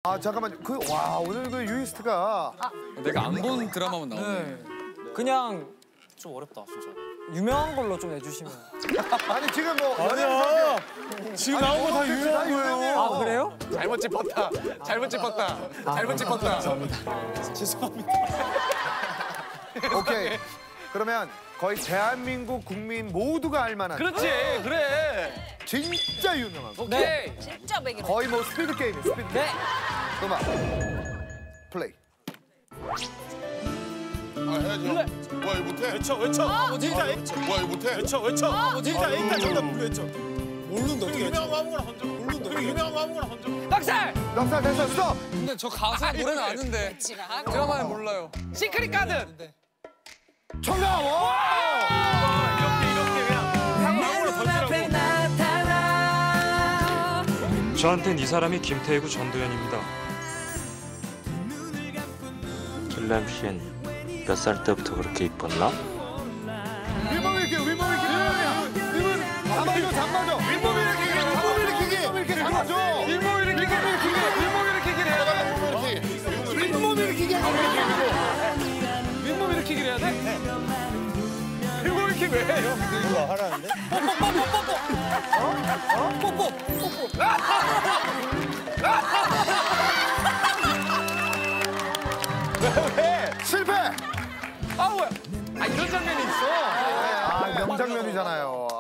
아 잠깐만 와 오늘 그 유이스트가 내가 안 본 드라마만 나오네. 그냥 좀 어렵다 진짜. 유명한 걸로 좀 내주시면. 아니 지금 뭐 아니야. 지금 나온 거 다 유명한 거예요. 아 그래요? 잘못 짚었다. 잘못 짚었다. 잘못 짚었다. 죄송합니다. 오케이 그러면 거의 대한민국 국민 모두가 알만한 그렇지, 그래. 진짜 유명한 거 오케이. 진짜 맥이. 거의 뭐 스피드 게임이에요 스피드 게임 네. 음악 플레이 아 해야죠. 뭐야 이거 못해? 외쳐. 뭐야 이거 못해? 외쳐. 일단 정답 외쳐. 모르는데 어떻게 유명한 거 아무거나 던져. 모르는데 유명한 거 아무거나 던져. 넉살! 넉살 됐어 스톱 근데 저 가사 노래는 아는데 드라마는 몰라요. 시크릿 가든! 정답 와! 이렇게 그냥 아무거나 던지라고. 저한텐 이 사람이 김태희고 전도연입니다. 길람 씨는 몇 살 때부터 그렇게 이뻤나? 윗몸 일으키기 윗몸 잡아줘 잡아줘 윗몸 일으키기 잡아줘 윗몸 일으키기 해야 돼. 윗몸 일으키기 윗몸 일으키기를 해야 돼? 윗몸 일으키기 왜 해요? 이거 하라는데? 실패 아 뭐야? 아 이런 장면이 있어. 아 명장면이잖아요